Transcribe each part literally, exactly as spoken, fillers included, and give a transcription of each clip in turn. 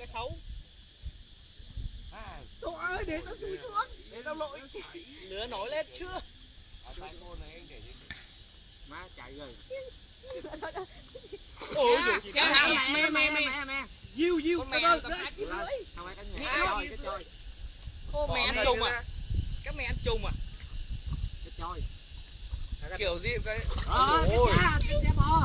cá sấu. Trời ơi, để tao chui xuống, để tao lội. Lửa nổi lên chưa? Má chạy rồi. Ôi Cái thằng mẹ mẹ mẹ mẹ. Diêu diêu tao ơi. Không phải cái nhà. Cái cái trôi. Ô mẹ ăn trùng à? Các mẹ ăn trùng à? Cái trôi. Kiểu gì cái Ờ, cái cha, cái cha bò.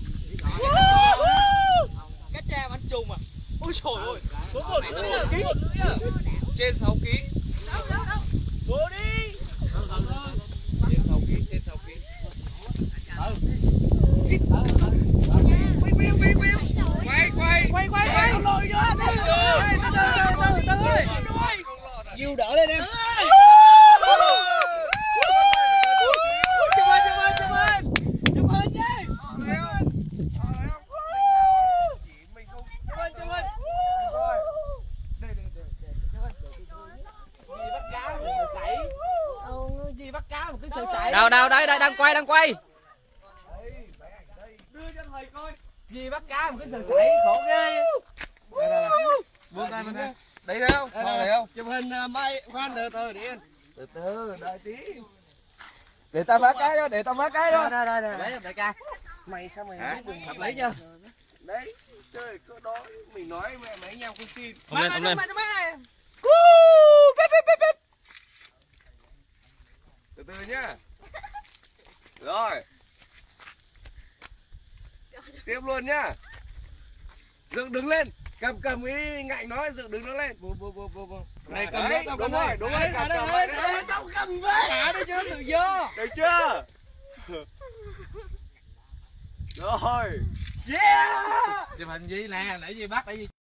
Cá tra ăn trùng à? Ôi trời ơi. Số một ký. Trên sáu ký. Đâu đâu đâu. Vô đi. Trên sáu ký, trên sáu ký. Quay quay quay Quay quay. quay quay quay. Lội vô. Từ từ từ từ ơi. Diêu đỡ lên em. Chụp hình chụp hình chụp hình. Chụp hình đi. Gì bắt cá mà cứ sợi sợi. Đâu đâu đây đây đang quay đang quay. Đưa cho thầy coi. Gì bắt cá mà cứ sợi sợi khổ ghê. Đây đây đây. Buông tay buông tay. Đấy thấy không? Thấy không? Chụp hình bay khoan từ từ đi. Từ từ đợi tí. Để tao bắt cái đó, để tao bắt cái đó. Đây đây đây. Lấy đại ca. Mày sao mày biết đừng Hợp lý chưa? Đấy, chơi cứ đó mình nói mẹ mấy anh em không tin. Ông lên, ông lên. Từ từ nhá. Rồi. Tiếp luôn nhá. Dựng đứng lên, cầm cầm cái ngạnh nói, dựng đứng nó lên. Bù bù bù bù bù. Này cầm đấy, đúng rồi, đúng rồi, cầm cầm vậy đấy. Tao cầm với. Thả đấy chứ tự do. Được chưa? Rồi. Yeah. Chụp hình gì nè, để gì bắt để gì.